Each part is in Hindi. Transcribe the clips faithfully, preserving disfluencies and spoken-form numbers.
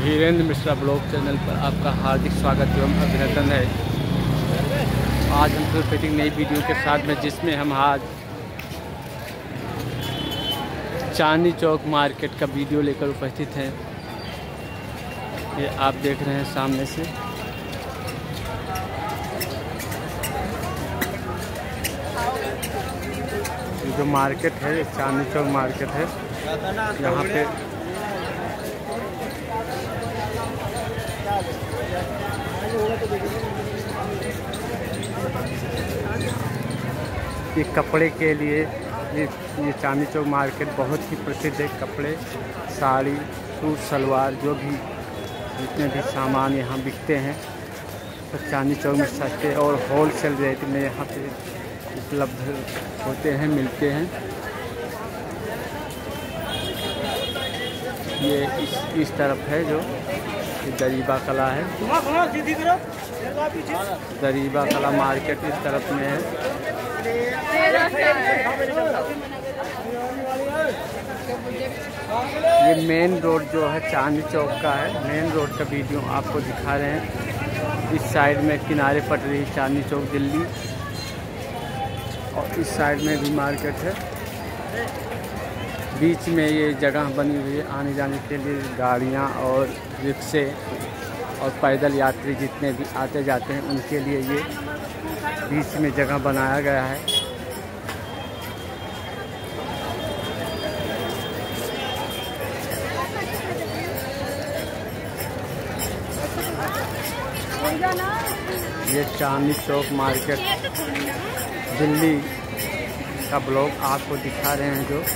धीरेन्द्र मिश्रा ब्लॉग चैनल पर आपका हार्दिक स्वागत एवं अभिनंदन है। आज हम फिर फिटिंग नई वीडियो के साथ में, जिसमें हम आज चांदनी चौक मार्केट का वीडियो लेकर उपस्थित हैं। ये आप देख रहे हैं सामने से। ये जो मार्केट है, ये चांदनी चौक मार्केट है। यहाँ पे ये कपड़े के लिए ये ये चांदनी चौक मार्केट बहुत ही प्रसिद्ध है। कपड़े, साड़ी, सूट, सलवार, जो भी जितने भी सामान यहाँ बिकते हैं तो चांदनी चौक में सस्ते और होलसेल रेट में यहाँ पे उपलब्ध होते हैं, मिलते हैं। ये इस इस तरफ है जो दरीबा कला है। दरीबा कला मार्केट इस तरफ में है। ये मेन रोड जो है चांदनी चौक का है। मेन रोड का वीडियो आपको दिखा रहे हैं। इस साइड में किनारे पड़ रही है चांदनी चौक दिल्ली, और इस साइड में भी मार्केट है। बीच में ये जगह बनी हुई है आने जाने के लिए, गाड़ियाँ और रिक्शे और पैदल यात्री जितने भी आते जाते हैं उनके लिए ये बीच में जगह बनाया गया है। ये चांदनी चौक मार्केट दिल्ली का ब्लॉग आपको दिखा रहे हैं। जो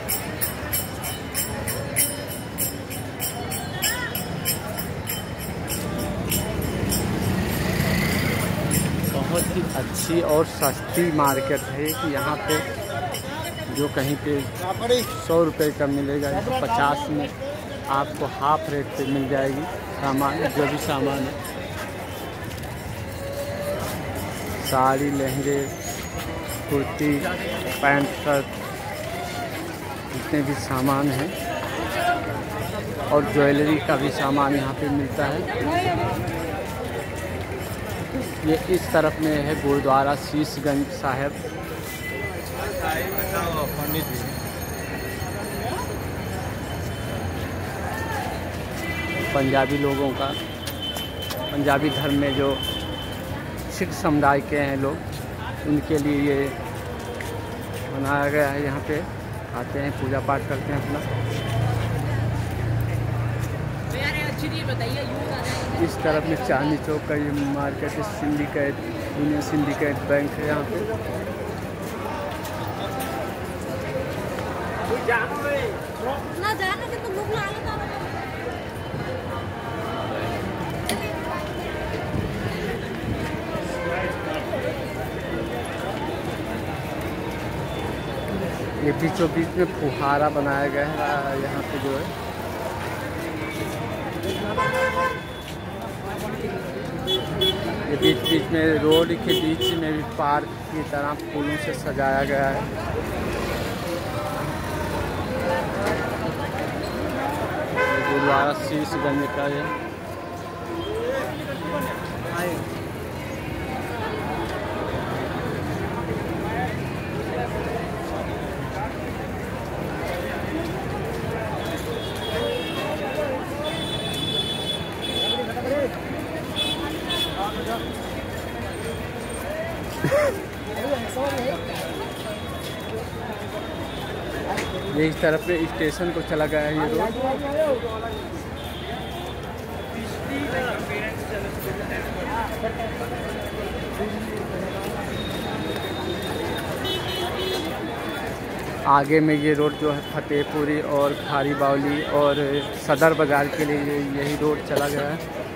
बहुत ही अच्छी और सस्ती मार्केट है कि यहाँ पे जो कहीं पे सौ रुपये का मिलेगा तो पचास में आपको हाफ रेट पे मिल जाएगी सामान, जो भी सामान है। साड़ी, लहंगे, कुर्ती, पैंट, शर्ट, जितने भी सामान हैं, और ज्वेलरी का भी सामान यहाँ पे मिलता है। ये इस तरफ में है गुरुद्वारा शीशगंज साहिब। पंजाबी लोगों का, पंजाबी धर्म में जो सिख समुदाय के हैं लोग, उनके लिए ये बनाया गया है। यहाँ पे आते हैं, पूजा पाठ करते हैं अपना। इस तरफ में चांदनी चौक का ये मार्केट है। सिंडिकेट, यूनियन सिंडिकेट बैंक है यहाँ पे। ये बीचों बीच में फुहारा बनाया गया है यहाँ पे जो है। ये बीच बीच में रोड के बीच में भी पार्क की तरह फूलों से सजाया गया है। गुरुद्वारा शीशगंज का है। ये इस तरफ पे स्टेशन को चला गया है ये रोड। आगे में ये रोड जो है फतेहपुरी और खारी बावली और सदर बाज़ार के लिए यही रोड चला गया है।